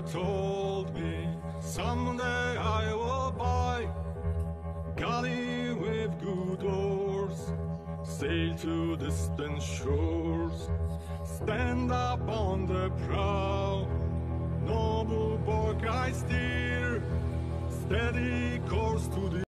told me someday I will buy galley with good oars, sail to distant shores, stand up on the prow, noble bark I steer, steady course to the